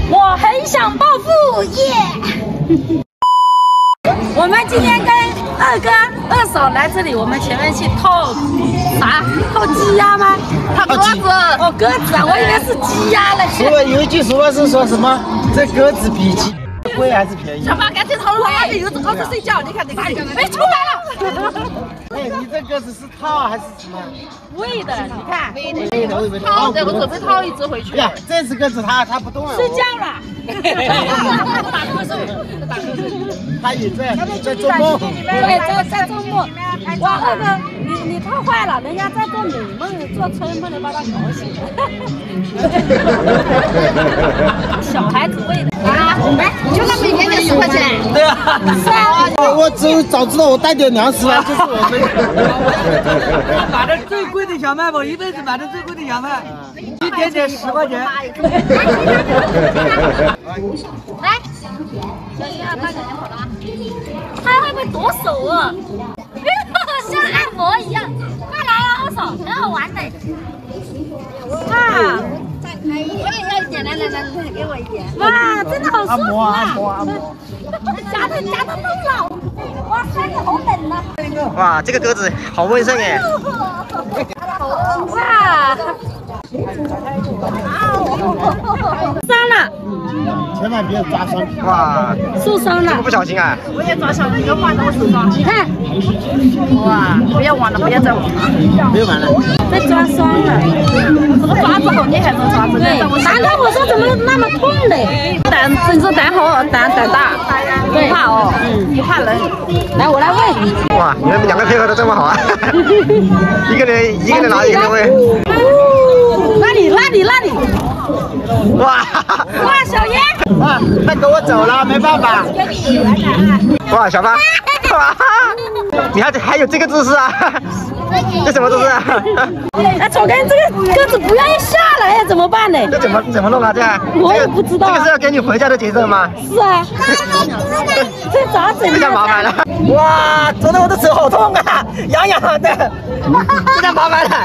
我很想暴富耶！我们今天跟二哥、二嫂来这里，我们前面去套啥？套鸡鸭吗？套鸽子。哦，鸽子啊，我以为是鸡鸭了。 说有一句俗话是说什么？这鸽子比鸡贵还是便宜？ 小马赶紧套了，我有高处睡觉。你看，哎，出来了。 哎，你这鸽子是套还是什么？ 喂的，你看。 喂的，我以为套的，我准备套一只回去。 呀，这只鸽子它不动了。 睡觉了。 打瞌睡。 它也在做梦。 对，在做梦。哇，二哥，你套坏了，人家在做美梦，做春梦的，把他搞醒了。小孩子喂的啊，哎，就那么一点点10块钱。 对啊，是啊。我早知道我带点粮食了，就是我们。 买的最贵的小卖，我一辈子买的最贵的小卖，一点点10块钱。 来，小心啊，大小心跑了啊！他会不会剁手啊？像按摩一样，快来啊，二嫂，很好玩的。哇！我也要一点，来，给我一点。哇，真的好舒服啊！按摩。夹的动了。哇，塞，好冷啊！ 哇，这个鸽子好温顺哎。 哇！伤了。 千万别抓伤。哇， 受伤了。 不小心啊。 我也抓伤了，又换了我受伤。你看。哇，不要玩了，不要再玩了。 没有玩了。 被抓伤了。这个爪子好厉害，这个爪子。对。难道我说怎么那么痛嘞？你说胆好，胆大，不怕哦，不怕人。来，我来喂。 哇，你们2个配合的这么好啊！一个人拿，一个人喂。 那里。 哇！ 小爷。 哇，他跟我走了，没办法。哇，小八。哇！你还有这个姿势啊？这什么姿势啊？ 哎，草根这个鸽子不愿意下来呀，怎么办呢？ 这怎么弄啊？这样？ 我也不知道。 这个是要给你回家的节奏吗？ 是啊。这咋整？ 这下麻烦了。哇，走的我的手好痛啊，痒痒的。这下麻烦了。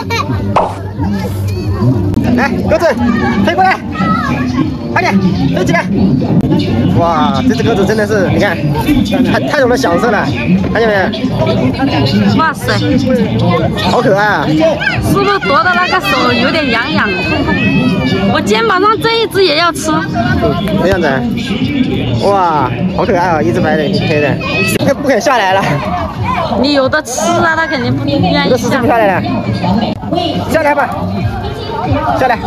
来，鸽子，飞过来，快点，飞起来！哇，这只鸽子真的是，你看，太懂得享受了，看见没？ 哇塞， 好可爱啊！ 是不是夺的那个手有点痒痒痛痛？我肩膀上这一只也要吃。 这样子，哇，好可爱啊！一只白的，一只黑的，不肯下来了。 你有的吃啊，它肯定不愿意下来了。下来吧。下来！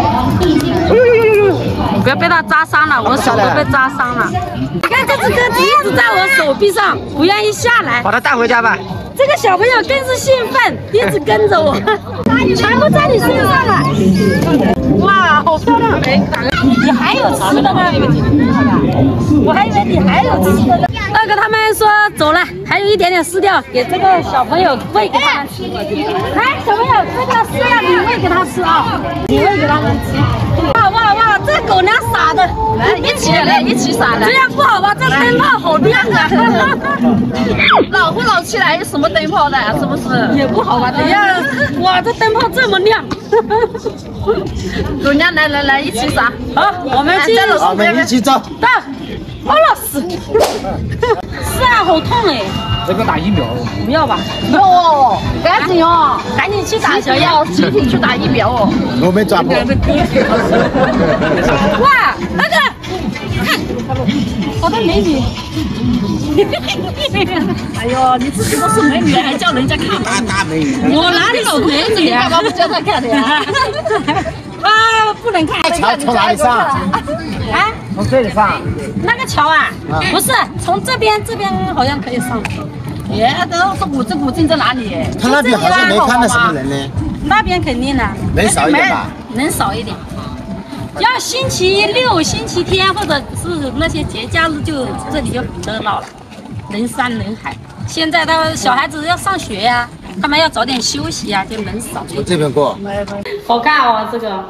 不要被它扎伤了，我手都被扎伤了。你看这只鸽子一直在我手臂上，不愿意下来。 把它带回家吧。 这个小朋友更是兴奋，一直跟着我，全部在你身上了。哇，好漂亮！你还有吃的吗？我还以为你还有吃的呢。二哥他们说走了，还有一点点饲料，给这个小朋友喂给他们吃。来，小朋友，这个饲料你喂给他吃啊，你喂给他们吃。哇，这狗粮撒的，来一起撒的。这样不好吧？这灯泡好亮啊！老夫老妻来什么灯泡的，是不是？也不好吧？等下，哇，这灯泡这么亮。狗娘来一起撒。好，我们一起走。 到。哦，老师，是啊，好痛哎！ 这个打疫苗？ 不要吧？ 哟， 赶紧哦，赶紧去打小药，集体去打疫苗哦。 我没抓过。 哇，那个，看，好多美女。哎呦，你自己都是美女，还叫人家看？ 大美女。 我哪里是美女啊？干嘛不叫他看的呀？啊，不能看。 桥从哪里上？ 啊？ 从这里上。 那个桥啊？不是，从这边好像可以上。耶，都是古镇在哪里？ 他那边好像没看到什么人呢。 那边肯定的。 人少一点吧？ 人少一点。要星期六、星期天或者是那些节假日，就这里就很热闹了，人山人海。现在的小孩子要上学呀，他们要早点休息呀，就人少。 从这边过。 好看哦，这个。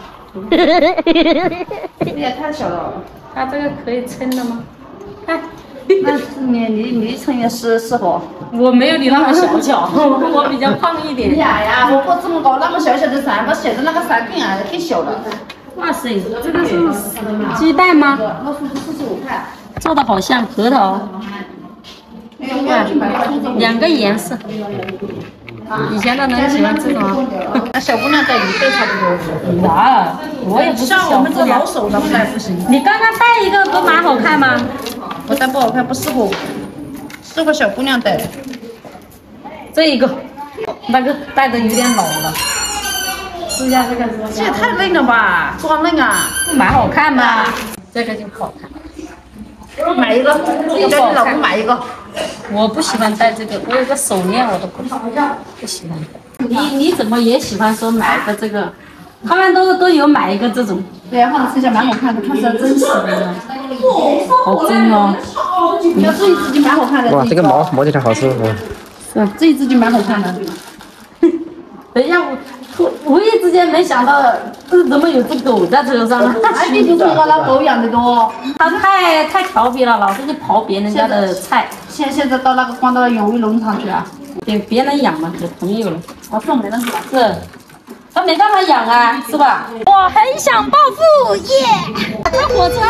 这也太小了。 它这个可以称的吗？看。 那你称也适合。 我没有你那么小巧，我比较胖一点。 呀，我这么高，那么小的伞，我写的那个伞更矮，更小了。 哇塞，这个是鸡蛋吗？做的好像核桃。哇，2个颜色。以前的人喜欢这种。 那小姑娘戴1倍差不多。 哇，我也不是像我们这老手的不戴不行。 你刚刚戴一个不蛮好看吗？ 我戴不好看，不适合，适合小姑娘戴。 这一个，那个戴的有点老了。试一下这个， 这也太嫩了吧，多嫩啊！ 蛮好看嘛。这个就不好看。 买一个，叫你老公买一个。 我不喜欢戴这个，我有个手链我都不喜欢。你怎么也喜欢说买个这个？他们都有买一个这种。 对呀，放在身上蛮好看的，看起来真实的。 好真哦！ 你要这一只就蛮好看的。 哇，这个毛摸起来好舒服。 是，这一只就蛮好看的。 等一下，我无意之间没想到，这怎么有只狗在车上呢？ 哎，你不是和老狗养的多？ 它太调皮了，老是去刨别人家的菜。 现在到那个关到养鱼农场去啊？ 给别人养嘛，有朋友了。 我送别人是吧？ 是，他没办法养啊，是吧？我很想暴富耶！这火车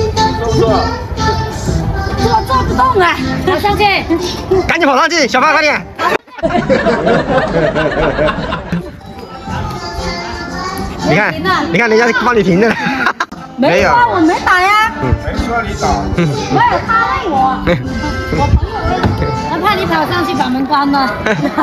坐不动啊，跑上去！ 赶紧跑上去，小胖快点！你看，你看人家帮你停着呢。 没有啊，我没打呀。 没说你打。 没有，他问我，我朋友问，他怕你跑上去把门关了。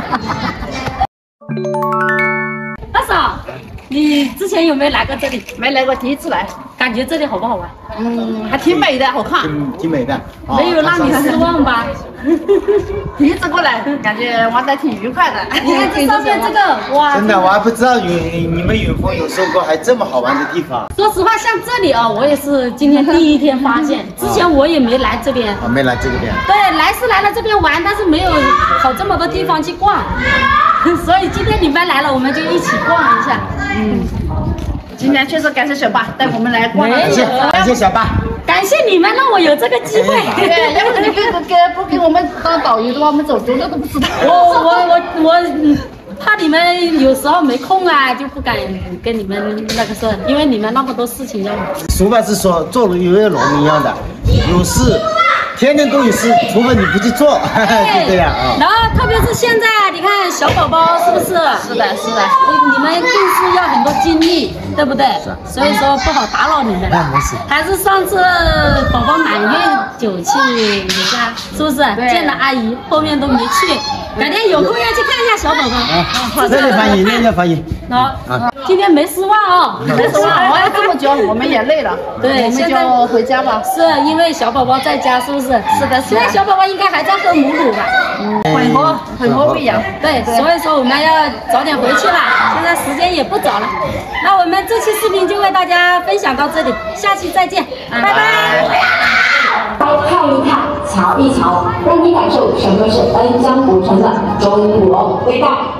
大嫂，你之前有没有来过这里？ 没来过，第一次来。 感觉这里好不好玩？ 还挺美的，好看。 挺美的。 没有让你失望吧？ 第一次过来，感觉玩得挺愉快的。 你看这上面这个，哇！ 真的，我还不知道你们永丰有收过还这么好玩的地方。 说实话，像这里啊，我也是今天第一天发现，之前我也没来这边。 我没来这个店。 对，来是来了这边玩，但是没有跑这么多地方去逛，所以今天你们来了，我们就一起逛一下。 今天确实感谢小爸带我们来逛了。 感谢小爸。 感谢你们让我有这个机会。 对，要不你不给我们当导游的话，我们走丢了都不知道。 我怕你们有时候没空啊，就不敢跟你们那个说，因为你们那么多事情要忙。 俗话是说，做有个农民一样的，有事天天都有事，除非你不去做，就这样啊。 然后特别是现在，你看小宝宝是不是？ 是的，是的。 你们一定是要很多精力，对不对？所以说不好打扰你们。 没事。 还是上次宝宝满月酒去你家，是不是？见了阿姨，后面都没去。改天有空要去看一下小宝宝。 热烈欢迎，热烈欢迎。 好，今天没失望哦， 没失望，玩了这么久，我们也累了。 对， 我们就回家吧。 是因为小宝宝在家，是不是？ 是的， 现在小宝宝应该还在喝母乳吧？ 混合喂养。 对，所以说我们要早点回去了，现在时间也不早了。那我们这期视频就为大家分享到这里，下期再见，拜拜。 来看一看，瞧一瞧，让你感受什么是恩江古城的中国味道。